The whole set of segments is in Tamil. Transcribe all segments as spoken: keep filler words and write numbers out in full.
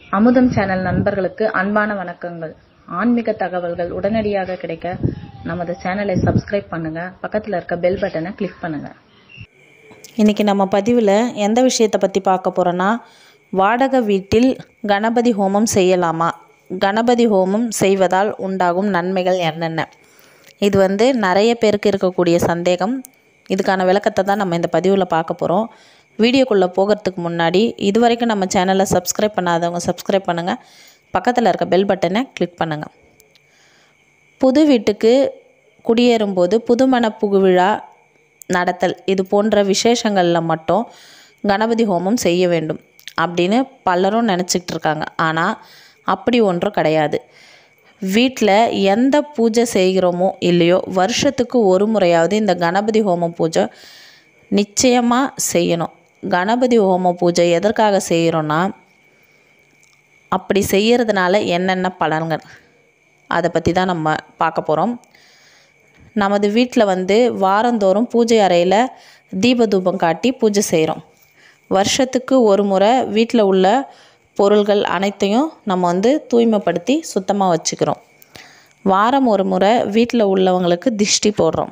அமுதம் சேனல் நண்பர்களுக்கு அன்பான வணக்கங்கள். ஆன்மீக தகவல்கள் உடனடியாக கிடைக்க நமது சேனலை சப்ஸ்கிரைப் பண்ணுங்க. பக்கத்தில் இருக்க பெல் பட்டனை கிளிக் பண்ணுங்க. இன்றைக்கி நம்ம பதிவில் எந்த விஷயத்தை பற்றி பார்க்க போகிறோன்னா, வாடகை வீட்டில் கணபதி ஹோமம் செய்யலாமா, கணபதி ஹோமம் செய்வதால் உண்டாகும் நன்மைகள் என்னென்ன, இது வந்து நிறைய பேருக்கு இருக்கக்கூடிய சந்தேகம். இதுக்கான விளக்கத்தை தான் நம்ம இந்த பதிவில் பார்க்க போகிறோம். வீடியோக்குள்ளே போகிறதுக்கு முன்னாடி இது வரைக்கும் நம்ம சேனலை சப்ஸ்கிரைப் பண்ணாதவங்க சப்ஸ்கிரைப் பண்ணுங்கள். பக்கத்தில் இருக்க பெல் பட்டனை கிளிக் பண்ணுங்கள். புது வீட்டுக்கு குடியேறும்போது புதுமண புகுவிழா நடத்தல் இது போன்ற விசேஷங்களில் மட்டும் கணபதி ஹோமம் செய்ய வேண்டும் அப்படின்னு பலரும் நினச்சிக்கிட்டு இருக்காங்க. ஆனால் அப்படி ஒன்றும் கிடையாது. வீட்டில் எந்த பூஜை செய்கிறோமோ இல்லையோ, வருஷத்துக்கு ஒரு முறையாவது இந்த கணபதி ஹோமம் பூஜை நிச்சயமாக செய்யணும். கணபதி ஹோம பூஜை எதற்காக செய்கிறோன்னா, அப்படி செய்கிறதுனால என்னென்ன பலன்கள் அதை பற்றி தான் நம்ம பார்க்க போகிறோம். நமது வீட்டில் வந்து வாரந்தோறும் பூஜை அறையில் தீபதூபம் காட்டி பூஜை செய்கிறோம். வருஷத்துக்கு ஒரு முறை வீட்டில் உள்ள பொருள்கள் அனைத்தையும் நம்ம வந்து தூய்மைப்படுத்தி சுத்தமாக வச்சுக்கிறோம். வாரம் ஒரு முறை வீட்டில் உள்ளவங்களுக்கு திஷ்டி போடுறோம்.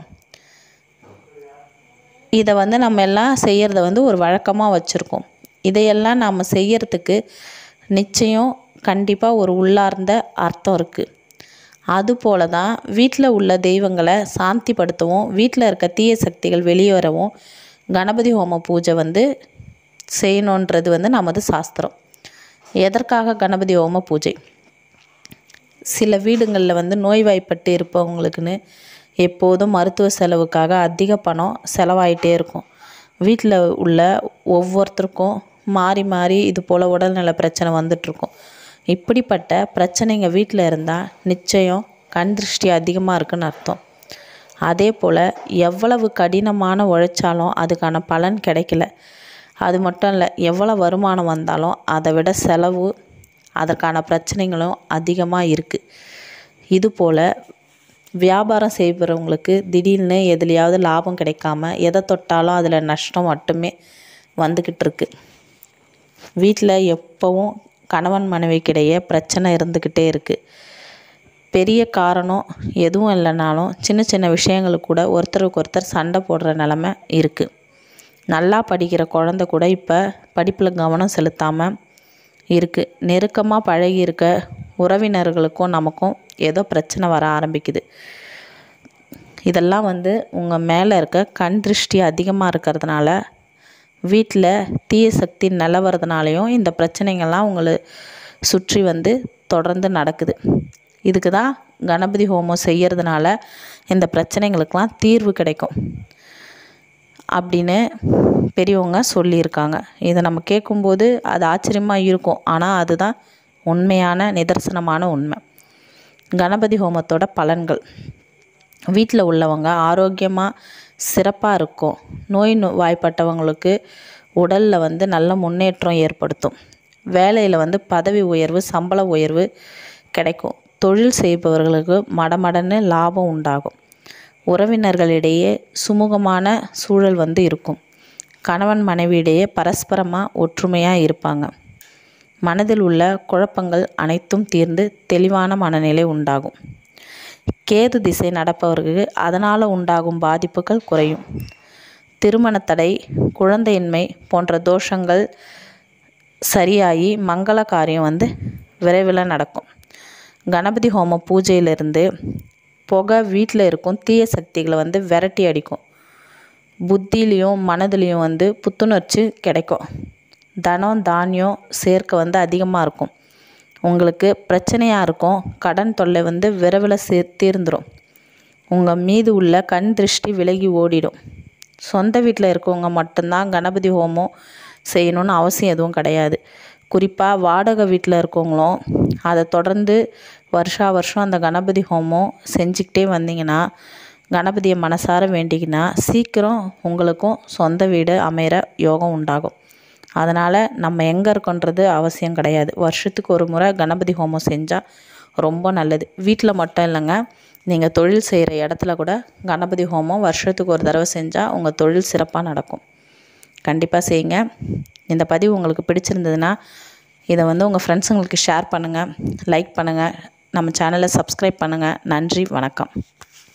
இதை வந்து நம்ம எல்லாம் செய்கிறத வந்து ஒரு வழக்கமாக வச்சுருக்கோம். இதையெல்லாம் நாம் செய்கிறதுக்கு நிச்சயம் கண்டிப்பாக ஒரு உள்ளார்ந்த அர்த்தம் இருக்குது. அதுபோல தான் வீட்டில் உள்ள தெய்வங்களை சாந்திப்படுத்தவும், வீட்டில் இருக்க தீய சக்திகள் வெளியேறவும் கணபதி ஹோம பூஜை வந்து செய்யணுன்றது வந்து நமது சாஸ்திரம். எதற்காக கணபதி ஹோம பூஜை? சில வீடுங்களில் வந்து நோய்வாய்ப்பட்டு இருப்பவங்களுக்குன்னு எப்போதும் மருத்துவ செலவுக்காக அதிக பணம் செலவாயிட்டே இருக்கும். வீட்டில் உள்ள ஒவ்வொருத்தருக்கும் மாறி மாறி இது போல் உடல்நல பிரச்சனை வந்துட்டுருக்கும். இப்படிப்பட்ட பிரச்சனைங்க வீட்டில் இருந்தால் நிச்சயம் கண் திருஷ்டி அதிகமாக இருக்குன்னு அர்த்தம். அதே போல் எவ்வளவு கடினமான உழைச்சாலும் அதுக்கான பலன் கிடைக்கல, அது மட்டும் இல்லை, எவ்வளோ வருமானம் வந்தாலும் அதை விட செலவு, அதற்கான பிரச்சனைகளும் அதிகமாக இருக்குது. இதுபோல் வியாபாரம் செய்கிறவங்களுக்கு திடீர்னு எதுலையாவது லாபம் கிடைக்காம எதை தொட்டாலும் அதில் நஷ்டம் மட்டுமே வந்துக்கிட்டு இருக்கு. வீட்டில் எப்போவும் கணவன் மனைவிக்கிடையே பிரச்சனை இருந்துக்கிட்டே இருக்குது. பெரிய காரணம் எதுவும் இல்லைனாலும் சின்ன சின்ன விஷயங்களுக்கு கூட ஒருத்தருக்கு ஒருத்தர் சண்டை போடுற நிலமை இருக்குது. நல்லா படிக்கிற குழந்தை கூட இப்போ படிப்பில் கவனம் செலுத்தாமல் இருக்குது. நெருக்கமாக பழகி இருக்க உறவினர்களுக்கும் நமக்கும் ஏதோ பிரச்சனை வர ஆரம்பிக்குது. இதெல்லாம் வந்து உங்கள் மேலே இருக்க கண் திருஷ்டி அதிகமாக இருக்கிறதுனால, வீட்டில் தீய சக்தி நிலவறதுனாலையும் இந்த பிரச்சனைகள்லாம் உங்களை சுற்றி வந்து தொடர்ந்து நடக்குது. இதுக்கு தான் கணபதி ஹோமம் செய்கிறதுனால இந்த பிரச்சனைகளுக்கெல்லாம் தீர்வு கிடைக்கும் அப்படின்னு பெரியவங்க சொல்லியிருக்காங்க. இதை நம்ம கேட்கும்போது அது ஆச்சரியமாக இருக்கும். ஆனால் அதுதான் உண்மையான நிதர்சனமான உண்மை. கணபதி ஹோமத்தோட பலன்கள்: வீட்டில் உள்ளவங்க ஆரோக்கியமாக சிறப்பாக இருக்கும். நோய் வாய்ப்பட்டவங்களுக்கு உடலில் வந்து நல்ல முன்னேற்றம் ஏற்படுத்தும். வேலையில் வந்து பதவி உயர்வு, சம்பள உயர்வு கிடைக்கும். தொழில் செய்பவர்களுக்கு மடமடன்னு லாபம் உண்டாகும். உறவினர்களிடையே சுமூகமான சூழல் வந்து இருக்கும். கணவன் மனைவியிடையே பரஸ்பரமாக ஒற்றுமையாக இருப்பாங்க. மனதில் உள்ள குழப்பங்கள் அனைத்தும் தீர்ந்து தெளிவான மனநிலை உண்டாகும். கேது திசை நடப்பவர்களுக்கு அதனால் உண்டாகும் பாதிப்புகள் குறையும். திருமண தடை, குழந்தையின்மை போன்ற தோஷங்கள் சரியாகி மங்கள காரியம் வந்து விரைவில் நடக்கும். கணபதி ஹோம பூஜையிலிருந்து புகை வீட்டில் இருக்கும் தீய சக்திகளை வந்து விரட்டி அடிக்கும். புத்திலையும் மனதிலையும் வந்து புத்துணர்ச்சி கிடைக்கும். தனம் தானியம் சேர்க்க வந்து அதிகமாக இருக்கும். உங்களுக்கு பிரச்சனையாக இருக்கும். கடன் தொல்லை வந்து விரைவில் சே தீர்ந்துடும். உங்கள் மீது உள்ள கண் திருஷ்டி விலகி ஓடிடும். சொந்த வீட்டில் இருக்கவங்க மட்டும்தான் கணபதி ஹோமம் செய்யணும்னு அவசியம் எதுவும் கிடையாது. குறிப்பாக வாடகை வீட்டில் இருக்கவங்களும் அதை தொடர்ந்து வருஷா வருஷம் அந்த கணபதி ஹோமம் செஞ்சுக்கிட்டே வந்தீங்கன்னா, கணபதியை மனசார வேண்டிங்கன்னா சீக்கிரம் உங்களுக்கும் சொந்த வீடு அமைகிற யோகம் உண்டாகும். அதனால் நம்ம எங்கே இருக்கோன்றது அவசியம் கிடையாது. வருஷத்துக்கு ஒரு முறை கணபதி ஹோமம் செஞ்சால் ரொம்ப நல்லது. வீட்டில் மட்டும் இல்லைங்க, நீங்கள் தொழில் செய்கிற இடத்துல கூட கணபதி ஹோமம் வருஷத்துக்கு ஒரு தடவை செஞ்சால் உங்கள் தொழில் சிறப்பாக நடக்கும். கண்டிப்பாக செய்யுங்க. இந்த பதிவு உங்களுக்கு பிடிச்சிருந்ததுன்னா இதை வந்து உங்கள் ஃப்ரெண்ட்ஸுங்களுக்கு ஷேர் பண்ணுங்கள், லைக் பண்ணுங்கள், நம்ம சேனலை சப்ஸ்கிரைப் பண்ணுங்கள். நன்றி, வணக்கம்.